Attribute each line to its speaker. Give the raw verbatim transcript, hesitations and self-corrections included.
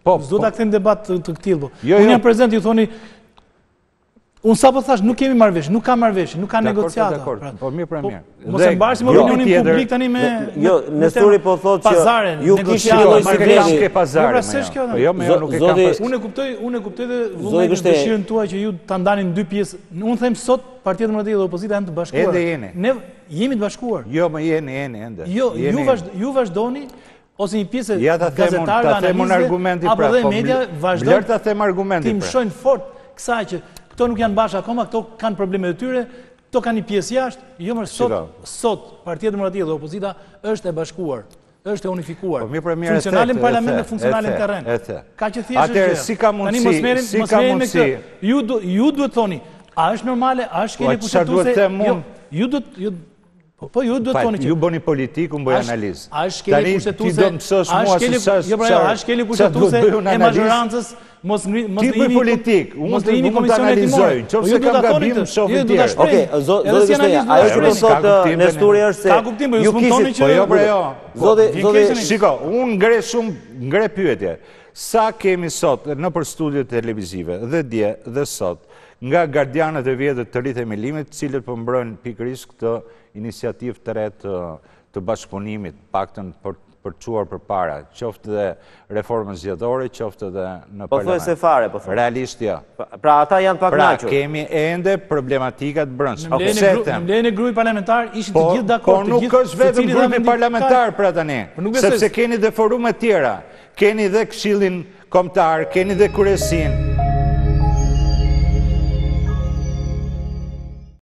Speaker 1: S'do ta kthejmë debat të këtillë. Unë jam prezent, ju thoni, unë sapo thash, nuk kemi marrëveshje, nuk ka marrëveshje, nuk ka negociata.
Speaker 2: Dakor, po mirë për mirë.
Speaker 1: Mos e mbarsim opinionin publik tani me
Speaker 3: Jo, Nestori po thotë që ju kishit lloj
Speaker 2: sikleti ke pazare.
Speaker 1: Po
Speaker 2: jo, më jo nuk e kam pas.
Speaker 1: Unë e kuptoj, unë e kuptoj dhe vullnetin e dëshirën tuaj që ju ta ndanin në dy pjesë. Unë them sot Partia Demokratike dhe opozita janë të bashkuar.
Speaker 2: Ende jeni.
Speaker 1: Ne jemi të bashkuar.
Speaker 2: Jo, më jeni, jeni ende.
Speaker 1: Jo, ju ju vazhdoni ose një pjesë
Speaker 2: gazetarëve, analistë
Speaker 1: apo dhe media vazhdojnë.
Speaker 2: Lër ta them argumentin.
Speaker 1: Ti mshojnë fort kësaj që këto nuk janë bashkë akoma, këto kanë probleme të tyre, këto kanë një pjesë jashtë. Jo më sot, sot Partia Demokratike dhe opozita është e bashkuar, është e unifikuar. Funksionale në parlament dhe funksionale në terren. Ka që thjesht është.
Speaker 2: Atëherë si ka mundësi, si ka mundësi.
Speaker 1: Ju ju duhet thoni, a është normale, a është keni kushtetuese? Ju duhet Po ju duhet thoni që
Speaker 2: ju bëni politikë, unë bëj analizë.
Speaker 1: A është keni kushtetuese? A është keni jo pra, a është keni kushtetuese e mazhorancës? Mos mos
Speaker 2: ti bëj politikë, unë mund të analizoj. Nëse kam gabim, shoh tjetër.
Speaker 3: Okej, zoti Gështenja, ajo që po thotë Nestori është se
Speaker 1: ka kuptim, po ju s'mundoni që
Speaker 2: po jo pra jo.
Speaker 3: Zoti zoti
Speaker 2: shiko, unë ngre shumë ngre pyetje. Sa kemi sot nëpër studiot televizive dhe dje dhe sot nga gardianët e vjetër të ri themelimit, të cilët po mbrojnë pikërisht këtë iniciativë të re të bashkëpunimit, paktën për për çuar përpara, qoftë dhe reformën zgjedhore, qoftë dhe në parlament.
Speaker 3: Po thuaj se fare, po thuaj.
Speaker 2: Realisht jo.
Speaker 3: Pra ata janë pak
Speaker 2: Pra
Speaker 3: kënaqur.
Speaker 2: kemi ende problematikat brendshme.
Speaker 1: Në mbledhjen e grupit parlamentar ishin të gjithë dakord,
Speaker 2: të gjithë. Po nuk është vetëm grupi parlamentar pra tani, sepse keni dhe forume tjera, keni dhe Këshillin Kombëtar, keni dhe Kryesin.